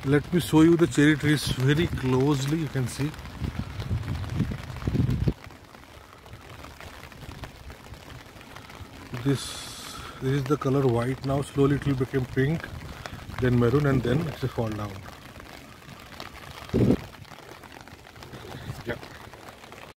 Let me show you the cherry trees very closely. You can see this is the color white. Now slowly it will become pink, then maroon, and then it will fall down. Yeah.